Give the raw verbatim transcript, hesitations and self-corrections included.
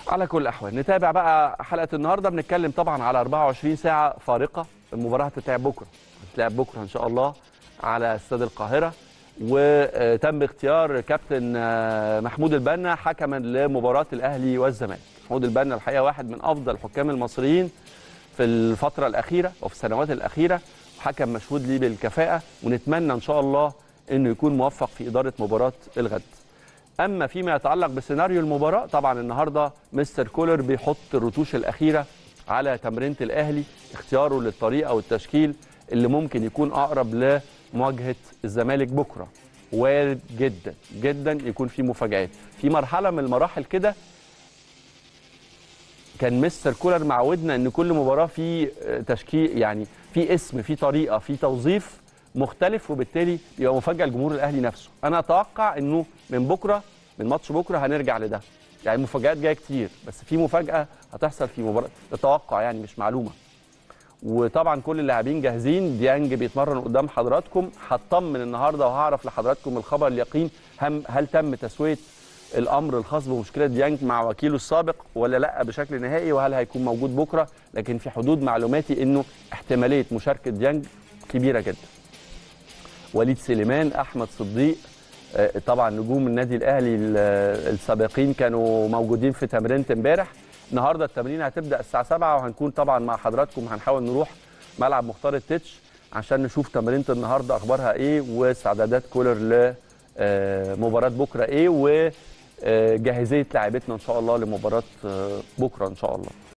على كل الأحوال نتابع بقى حلقة النهاردة. بنتكلم طبعا على أربعة وعشرين ساعة فارقة. المباراة هتتلعب بكرة هتتلعب بكرة إن شاء الله على استاد القاهرة، وتم اختيار كابتن محمود البنا حكما لمباراة الأهلي والزمالك. محمود البنا الحقيقة واحد من أفضل الحكام المصريين في الفترة الأخيرة وفي السنوات الأخيرة، حكم مشهود ليه بالكفاءة، ونتمنى إن شاء الله إنه يكون موفق في إدارة مباراة الغد. أما فيما يتعلق بسيناريو المباراة، طبعا النهارده مستر كولر بيحط الرتوش الأخيرة على تمرينة الأهلي، اختياره للطريقة والتشكيل اللي ممكن يكون أقرب لمواجهة الزمالك بكرة. وارد جدا جدا يكون في مفاجآت في مرحلة من المراحل كده. كان مستر كولر معودنا ان كل مباراه في تشكيل، يعني في اسم، في طريقه، في توظيف مختلف، وبالتالي يبقى مفاجاه لجمهور الاهلي نفسه. انا اتوقع انه من بكره، من ماتش بكره هنرجع لده. يعني المفاجآت جايه كتير، بس في مفاجاه هتحصل في مباراه، التوقع يعني مش معلومه. وطبعا كل اللاعبين جاهزين. ديانج بيتمرن قدام حضراتكم، هطمن النهارده وهعرف لحضراتكم الخبر اليقين هل تم تسويه الامر الخاص بمشكله ديانج مع وكيله السابق ولا لا بشكل نهائي، وهل هيكون موجود بكره. لكن في حدود معلوماتي انه احتماليه مشاركه ديانج كبيره جدا. وليد سليمان، احمد صديق، طبعا نجوم النادي الاهلي السابقين كانوا موجودين في تمرينه امبارح. النهارده التمرين هتبدا الساعه سبعة، وهنكون طبعا مع حضراتكم. هنحاول نروح ملعب مختار التتش عشان نشوف تمرينه النهارده اخبارها ايه، واستعدادات كولر لمباراه بكره ايه، و جاهزيه لاعبتنا ان شاء الله لمباراه بكره ان شاء الله.